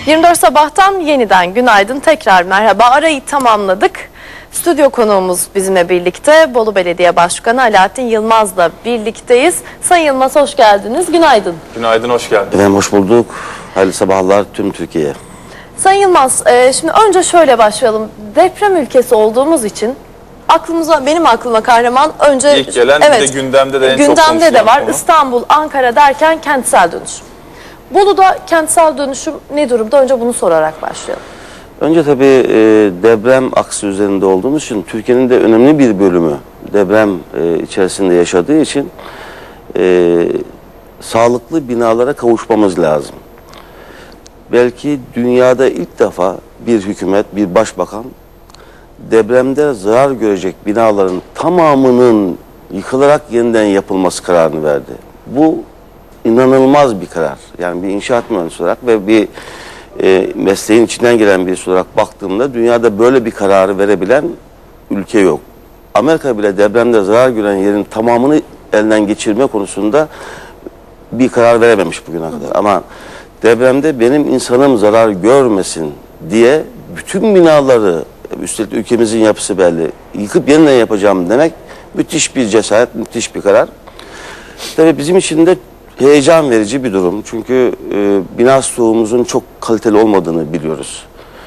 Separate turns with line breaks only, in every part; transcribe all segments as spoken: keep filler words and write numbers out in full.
yirmi dört sabahtan yeniden günaydın, tekrar merhaba. Arayı tamamladık. Stüdyo konuğumuz bizimle birlikte Bolu Belediye Başkanı Alaaddin Yılmaz'la birlikteyiz. Sayın Yılmaz, hoş geldiniz. Günaydın.
Günaydın, hoş geldiniz.
Efendim hoş bulduk. Hayırlı sabahlar tüm Türkiye'ye.
Sayın Yılmaz, e, şimdi önce şöyle başlayalım. Deprem ülkesi olduğumuz için aklımıza, benim aklıma kahraman önce
İlk gelen, evet, bir de gündemde de en
gündemde
çok konuşulan
de var.
konu.
İstanbul, Ankara derken kentsel dönüşüm. Bolu'da kentsel dönüşüm ne durumda? Önce bunu sorarak başlayalım.
Önce tabii e, deprem aksı üzerinde olduğumuz için Türkiye'nin de önemli bir bölümü deprem e, içerisinde yaşadığı için e, sağlıklı binalara kavuşmamız lazım. Belki dünyada ilk defa bir hükümet, bir başbakan depremde zarar görecek binaların tamamının yıkılarak yeniden yapılması kararını verdi. Bu inanılmaz bir karar. Yani bir inşaat mühendisi olarak ve bir e, mesleğin içinden gelen birisi olarak baktığımda dünyada böyle bir kararı verebilen ülke yok. Amerika bile depremde zarar gören yerin tamamını elden geçirme konusunda bir karar verememiş bugüne kadar. Ama depremde benim insanım zarar görmesin diye bütün binaları, üstelik ülkemizin yapısı belli, yıkıp yeniden yapacağım demek müthiş bir cesaret, müthiş bir karar. Tabii bizim için de heyecan verici bir durum. Çünkü e, bina stoğumuzun çok kaliteli olmadığını biliyoruz.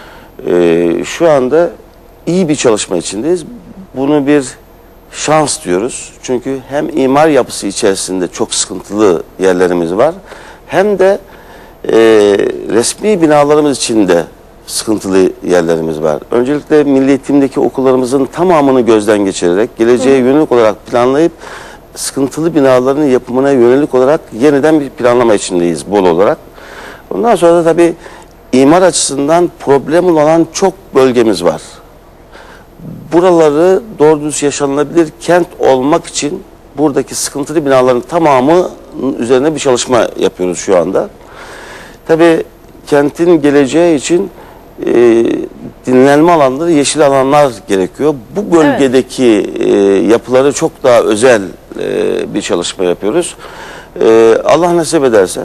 E, şu anda iyi bir çalışma içindeyiz. Bunu bir şans diyoruz. Çünkü hem imar yapısı içerisinde çok sıkıntılı yerlerimiz var, hem de e, resmi binalarımız içinde sıkıntılı yerlerimiz var. Öncelikle milli eğitimdeki okullarımızın tamamını gözden geçirerek, geleceğe yönelik olarak planlayıp sıkıntılı binaların yapımına yönelik olarak yeniden bir planlama içindeyiz Bolu olarak. Ondan sonra da tabii imar açısından problem olan çok bölgemiz var. Buraları doğru düz yaşanılabilir kent olmak için buradaki sıkıntılı binaların tamamı üzerine bir çalışma yapıyoruz şu anda. Tabii kentin geleceği için e, dinlenme alanları, yeşil alanlar gerekiyor. Bu bölgedeki evet. e, yapıları çok daha özel e, bir çalışma yapıyoruz. E, Allah nasip ederse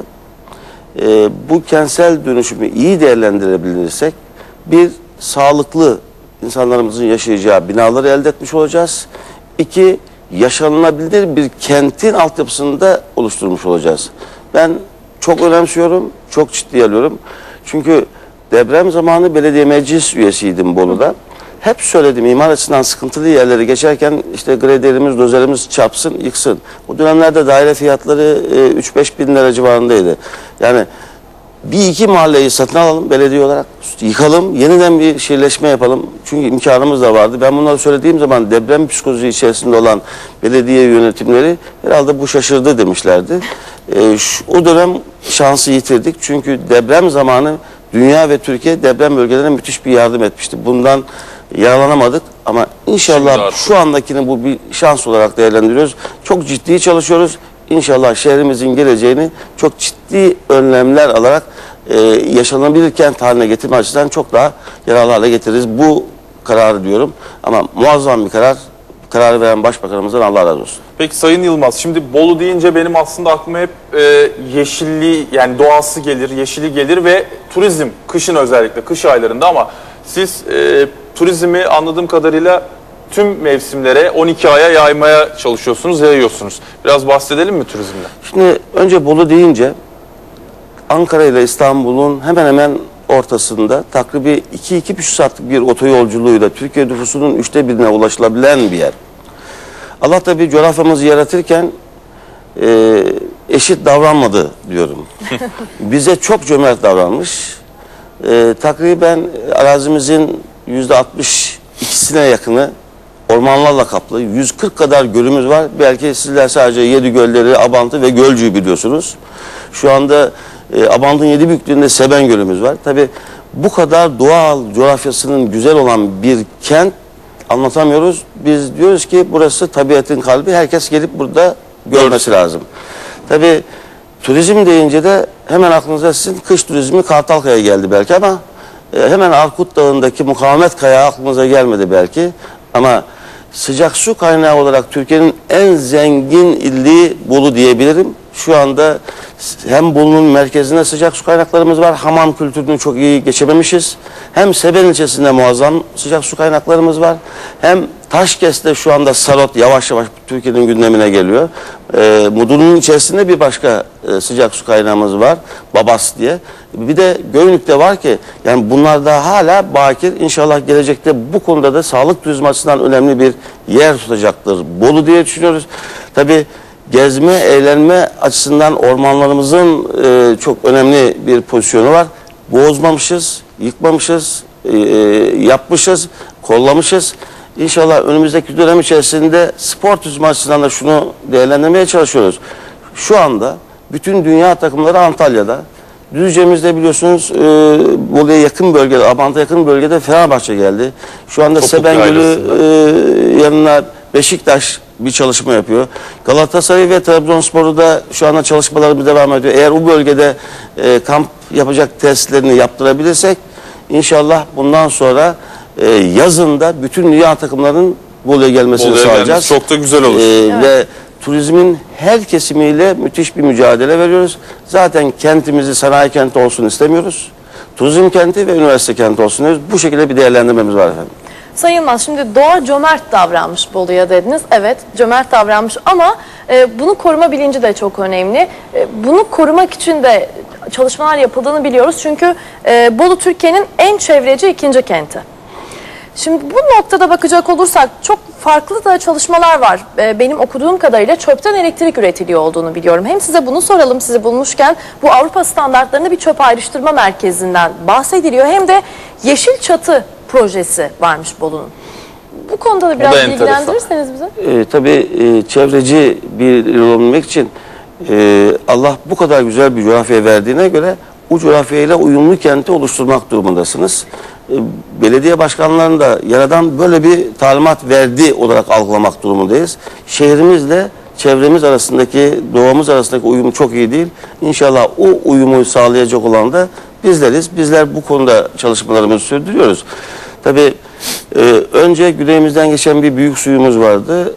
e, bu kentsel dönüşümü iyi değerlendirebilirsek bir sağlıklı insanlarımızın yaşayacağı binaları elde etmiş olacağız. İki, yaşanılabilir bir kentin altyapısını da oluşturmuş olacağız. Ben çok önemsiyorum, çok ciddiye alıyorum. Çünkü deprem zamanı belediye meclis üyesiydim Bolu'da. Hep söyledim, imar açısından sıkıntılı yerleri geçerken işte graderimiz, dozerimiz çarpsın, yıksın. O dönemlerde daire fiyatları üç beş bin lira civarındaydı. Yani bir iki mahalleyi satın alalım belediye olarak, yıkalım, yeniden bir şehirleşme yapalım. Çünkü imkanımız da vardı. Ben bunları söylediğim zaman deprem psikolojisi içerisinde olan belediye yönetimleri herhalde bu şaşırdı demişlerdi. E, şu, o dönem şansı yitirdik. Çünkü deprem zamanı dünya ve Türkiye deprem bölgelerine müthiş bir yardım etmişti. Bundan yaralanamadık ama inşallah şu andakini bu bir şans olarak değerlendiriyoruz. Çok ciddi çalışıyoruz. İnşallah şehrimizin geleceğini çok ciddi önlemler alarak e, yaşanabilir kent haline getirme açısından çok daha yararlı hale getiririz. Bu kararı diyorum ama muazzam bir karar. Kararı veren başbakanımızdan Allah razı olsun.
Peki Sayın Yılmaz, şimdi Bolu deyince benim aslında aklıma hep e, yeşilliği, yani doğası gelir, yeşili gelir ve turizm, kışın özellikle, kış aylarında. Ama siz e, turizmi anladığım kadarıyla tüm mevsimlere, on iki aya yaymaya çalışıyorsunuz, yayıyorsunuz. Biraz bahsedelim mi turizmden?
Şimdi önce Bolu deyince Ankara ile İstanbul'un hemen hemen ortasında takribi iki iki buçuk saatlik bir otoyolculuğuyla Türkiye nüfusunun üçte birine ulaşılabilen bir yer. Allah tabii coğrafyamızı yaratırken e, eşit davranmadı diyorum. Bize çok cömert davranmış. E, takriben arazimizin yüzde altmış ikisine yakını ormanlarla kaplı. yüz kırk kadar gölümüz var. Belki sizler sadece Yedi Gölleri, Abant'ı ve Gölcük'ü biliyorsunuz. Şu anda e, Abant'ın yedi büyüklüğünde Seben Gölümüz var. Tabii bu kadar doğal coğrafyasının güzel olan bir kent anlatamıyoruz. Biz diyoruz ki burası tabiatın kalbi. Herkes gelip burada görmesi lazım. Tabii turizm deyince de hemen aklınıza sizin kış turizmi Kartalkaya geldi belki ama e, hemen Arkut Dağı'ndaki Mukavemet Kayağı aklınıza gelmedi belki. Ama sıcak su kaynağı olarak Türkiye'nin en zengin illiği Bolu diyebilirim. Şu anda Hem Bolu'nun merkezinde sıcak su kaynaklarımız var. Hamam kültürünü çok iyi geçememişiz. Hem Seben ilçesinde muazzam sıcak su kaynaklarımız var. Hem Taşkes'te şu anda Sarot yavaş yavaş Türkiye'nin gündemine geliyor. E, Mudurnu'nun içerisinde bir başka e, sıcak su kaynağımız var. Babas diye. Bir de Göynük'te var ki yani bunlar da hala bakir. İnşallah gelecekte bu konuda da sağlık turizmi açısından önemli bir yer tutacaktır Bolu diye düşünüyoruz. Tabii gezme, eğlenme açısından ormanlarımızın e, çok önemli bir pozisyonu var. Bozmamışız, yıkmamışız, e, yapmışız, kollamışız. İnşallah önümüzdeki dönem içerisinde spor turizmi açısından da şunu değerlendirmeye çalışıyoruz. Şu anda bütün dünya takımları Antalya'da. Düzce'mizde biliyorsunuz e, Bolu'ya yakın bölgede, Abant'a yakın bölgede Fenerbahçe geldi. Şu anda Sebengöl'ü e, yanına Beşiktaş bir çalışma yapıyor. Galatasaray ve Trabzonspor'u da şu anda çalışmalarımız devam ediyor. Eğer bu bölgede e, kamp yapacak testlerini yaptırabilirsek inşallah bundan sonra e, yazında bütün dünya takımlarının Bolu'ya gelmesini
Bolu'ya
sağlayacağız.
Çok da güzel olur.
E,
Evet.
Ve turizmin her kesimiyle müthiş bir mücadele veriyoruz. Zaten kentimizi sanayi kenti olsun istemiyoruz. Turizm kenti ve üniversite kenti olsun diyoruz. Bu şekilde bir değerlendirmemiz var efendim.
Sayın Yılmaz, şimdi doğa cömert davranmış Bolu'ya dediniz. Evet, cömert davranmış ama e, bunu koruma bilinci de çok önemli. E, bunu korumak için de çalışmalar yapıldığını biliyoruz. Çünkü e, Bolu Türkiye'nin en çevreci ikinci kenti. Şimdi bu noktada bakacak olursak çok farklı da çalışmalar var. E, benim okuduğum kadarıyla çöpten elektrik üretiliyor olduğunu biliyorum. Hem size bunu soralım, sizi bulmuşken bu Avrupa standartlarında bir çöp ayrıştırma merkezinden bahsediliyor. Hem de Yeşil Çatı projesi varmış Bolu'nun. Bu konuda da biraz
da
bilgilendirirseniz bize.
E, tabii e, çevreci bir il olabilmek için e, Allah bu kadar güzel bir coğrafya verdiğine göre o coğrafyayla uyumlu kenti oluşturmak durumundasınız. E, belediye başkanlarının da yaradan böyle bir talimat verdi olarak algılamak durumundayız. Şehrimizle çevremiz arasındaki, doğamız arasındaki uyum çok iyi değil. İnşallah o uyumu sağlayacak olan da bizleriz. Bizler bu konuda çalışmalarımızı sürdürüyoruz. Tabii e, önce güneyimizden geçen bir büyük suyumuz vardı.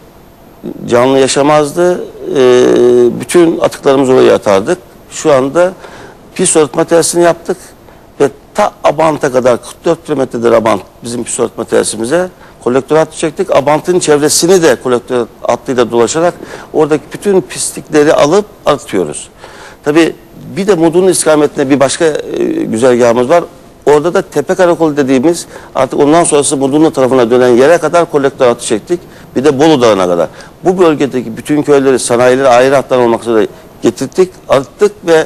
Canlı yaşamazdı. E, bütün atıklarımızı oraya atardık. Şu anda pis arıtma tesisini yaptık ve ta Abant'a kadar kırk dört kilometredir Abant bizim pis arıtma tesisimize kolektör hattı çektik. Abant'ın çevresini de kolektör hattıyla dolaşarak oradaki bütün pislikleri alıp atıyoruz. Tabii bir de Mudurnu istikametinde bir başka e, güzergahımız var. Orada da Tepe Karakolu dediğimiz artık ondan sonrası Mudurnu tarafına dönen yere kadar kolektör hattı çektik. Bir de Bolu Dağı'na kadar. Bu bölgedeki bütün köyleri, sanayileri ayrı hatlar olmak üzere getirdik, arıttık ve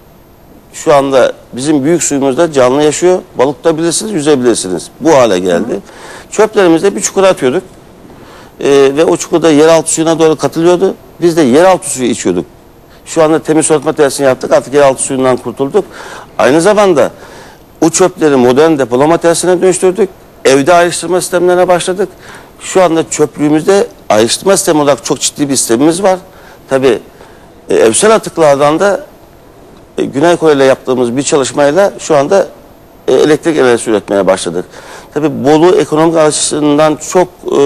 şu anda bizim büyük suyumuzda canlı yaşıyor. Balık tutabilirsiniz, yüzebilirsiniz. Bu hale geldi. Hı. Çöplerimizi bir çukura atıyorduk. Ee, ve o çukurda yeraltı suyuna doğru katılıyordu. Biz de yeraltı suyu içiyorduk. Şu anda temiz soğutma tesisini yaptık. Artık yeraltı suyundan kurtulduk. Aynı zamanda o çöpleri modern depolama tesisine dönüştürdük. Evde ayrıştırma sistemlerine başladık. Şu anda çöplüğümüzde ayrıştırma sistemi olarak çok ciddi bir sistemimiz var. Tabii e, evsel atıklardan da e, Güney Kore ile yaptığımız bir çalışmayla şu anda e, elektrik enerjisi üretmeye başladık. Tabii Bolu ekonomik açısından çok e,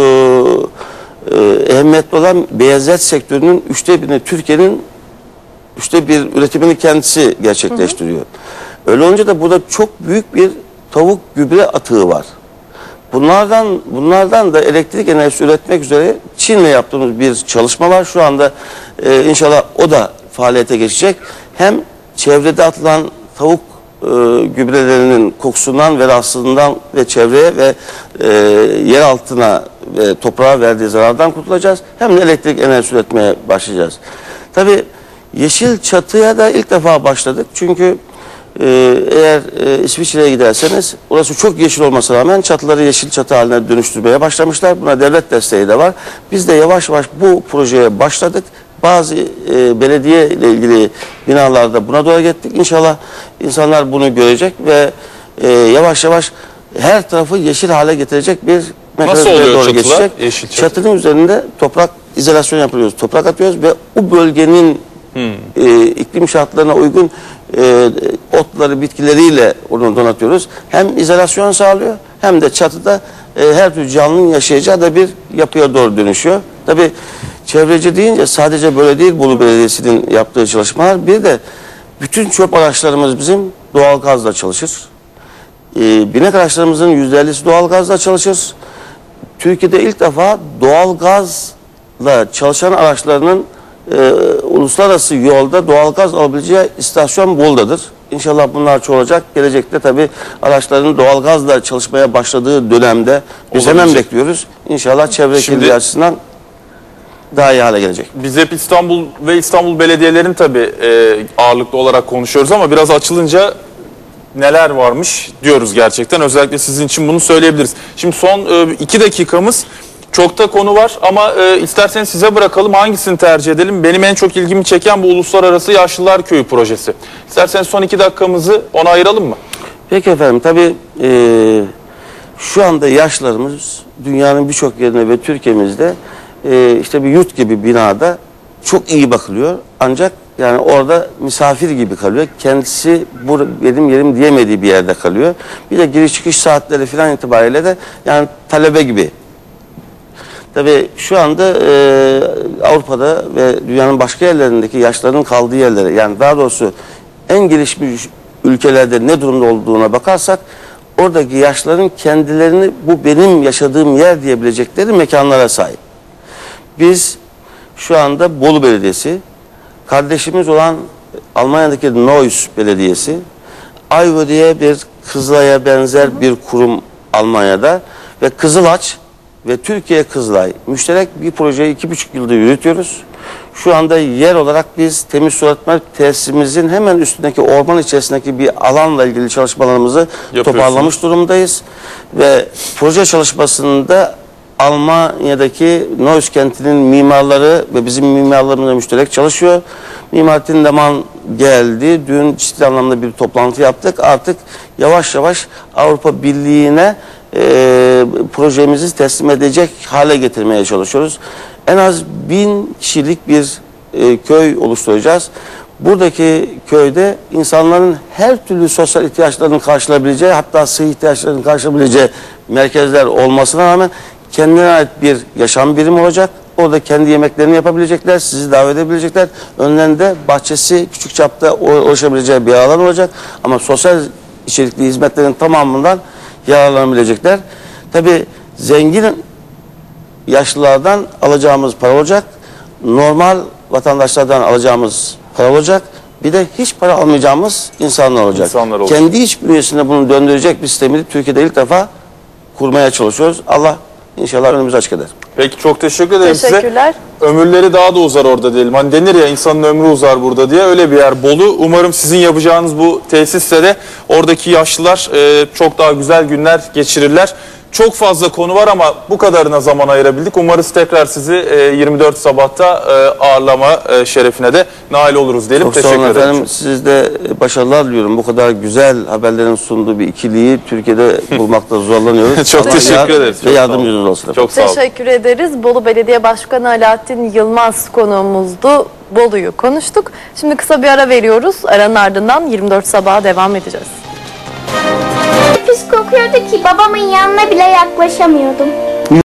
e, ehemmiyetli olan beyazet sektörünün üçte birini Türkiye'nin üçte bir üretimini kendisi gerçekleştiriyor. Hı hı. Öyle olunca da burada çok büyük bir tavuk gübre atığı var. Bunlardan bunlardan da elektrik enerjisi üretmek üzere Çin'le yaptığımız bir çalışma var. Şu anda e, inşallah o da faaliyete geçecek. Hem çevrede atılan tavuk e, gübrelerinin kokusundan ve rahatsızlığından ve çevreye ve e, yer altına ve toprağa verdiği zarardan kurtulacağız. Hem de elektrik enerjisi üretmeye başlayacağız. Tabii Yeşil Çatı'ya da ilk defa başladık. Çünkü e, eğer e, İsviçre'ye giderseniz orası çok yeşil olmasına rağmen çatıları yeşil çatı haline dönüştürmeye başlamışlar. Buna devlet desteği de var. Biz de yavaş yavaş bu projeye başladık. Bazı e, belediye ile ilgili binalarda buna doğru gittik. İnşallah insanlar bunu görecek ve e, yavaş yavaş her tarafı yeşil hale getirecek bir
mekanizmaya doğru çatılar?
geçecek.
Yeşil çatı.
Çatının üzerinde toprak izolasyon yapıyoruz. Toprak atıyoruz ve o bölgenin hmm. e, iklim şartlarına uygun e, otları, bitkileriyle onu donatıyoruz. Hem izolasyon sağlıyor hem de çatıda e, her türlü canlının yaşayacağı da bir yapıya doğru dönüşüyor. Tabii çevreci deyince sadece böyle değil Bolu Belediyesi'nin yaptığı çalışmalar. Bir de bütün çöp araçlarımız bizim doğalgazla çalışır. Ee, binek araçlarımızın yüzde ellisi doğalgazla çalışır. Türkiye'de ilk defa doğalgazla çalışan araçlarının e, uluslararası yolda doğalgaz alabileceği istasyon Bolu'dadır. İnşallah bunlar çoğalacak. Gelecekte tabii araçların doğalgazla çalışmaya başladığı dönemde biz
Olabilecek.
hemen bekliyoruz. İnşallah çevre
Şimdi-
kirliliği açısından daha iyi hale gelecek.
Biz hep İstanbul ve İstanbul belediyelerin tabii e, ağırlıklı olarak konuşuyoruz ama biraz açılınca neler varmış diyoruz gerçekten. Özellikle sizin için bunu söyleyebiliriz. Şimdi son e, iki dakikamız, çok da konu var ama e, isterseniz size bırakalım, hangisini tercih edelim? Benim en çok ilgimi çeken bu Uluslararası Yaşlılar Köyü projesi. İsterseniz son iki dakikamızı ona ayıralım mı?
Peki efendim, tabii e, şu anda yaşlarımız dünyanın birçok yerine ve Türkiye'mizde e, işte bir yurt gibi binada çok iyi bakılıyor. Ancak yani orada misafir gibi kalıyor. Kendisi bu benim yerim diyemediği bir yerde kalıyor. Bir de giriş çıkış saatleri falan itibariyle de yani talebe gibi. Tabii şu anda e, Avrupa'da ve dünyanın başka yerlerindeki yaşların kaldığı yerlere, yani daha doğrusu en gelişmiş ülkelerde ne durumda olduğuna bakarsak oradaki yaşların kendilerini bu benim yaşadığım yer diyebilecekleri mekanlara sahip. Biz şu anda Bolu Belediyesi, kardeşimiz olan Almanya'daki Neuss Belediyesi, Ayvo diye bir Kızılay'a benzer bir kurum Almanya'da ve Kızılaç ve Türkiye Kızılay müşterek bir projeyi iki buçuk yılda yürütüyoruz. Şu anda yer olarak biz temiz su arıtma tesisimizin hemen üstündeki orman içerisindeki bir alanla ilgili çalışmalarımızı toparlamış durumdayız. Ve proje çalışmasında Almanya'daki Neuss kentinin mimarları ve bizim mimarlarımızla müşterek çalışıyor. Mimar Tindeman geldi. Dün ciddi anlamda bir toplantı yaptık. Artık yavaş yavaş Avrupa Birliği'ne e, projemizi teslim edecek hale getirmeye çalışıyoruz. En az bin kişilik bir e, köy oluşturacağız. Buradaki köyde insanların her türlü sosyal ihtiyaçlarını karşılayabileceği, hatta sıhhi ihtiyaçlarını karşılayabileceği merkezler olmasına rağmen kendine ait bir yaşam birimi olacak. Orada kendi yemeklerini yapabilecekler, sizi davet edebilecekler. Önlerinde bahçesi küçük çapta ulaşabileceği bir alan olacak. Ama sosyal içerikli hizmetlerin tamamından yararlanabilecekler. Tabii zengin yaşlılardan alacağımız para olacak. Normal vatandaşlardan alacağımız para olacak. Bir de hiç para almayacağımız insanlar olacak.
İnsanlar olacak.
Kendi iç bünyesinde bunu döndürecek bir sistemi Türkiye'de ilk defa kurmaya çalışıyoruz. Allah İnşallah önümüzü açık eder.
Peki, çok teşekkür ederim
Teşekkürler.
size. Ömürleri daha da uzar orada diyelim. Hani denir ya, insanın ömrü uzar burada diye, öyle bir yer Bolu. Umarım sizin yapacağınız bu tesiste de oradaki yaşlılar e, çok daha güzel günler geçirirler. Çok fazla konu var ama bu kadarına zaman ayırabildik. Umarız tekrar sizi e, yirmi dört Sabah'ta e, ağırlama e, şerefine de nail oluruz diyelim.
Çok
Teşekkür
sağ olun
ederim.
efendim. Siz de başarılar diliyorum. Bu kadar güzel haberlerin sunduğu bir ikiliyi Türkiye'de bulmakta zorlanıyoruz.
Çok
Allah
teşekkür
yar
ederiz.
Ve
Çok
yardımcınız olsun efendim.
Çok sağ olun.
Teşekkür ederiz. Bolu Belediye Başkanı Alaaddin Yılmaz konuğumuzdu. Bolu'yu konuştuk. Şimdi kısa bir ara veriyoruz. Aranın ardından yirmi dört Sabah'a devam edeceğiz.
Pis kokuyordu ki babamın yanına bile yaklaşamıyordum.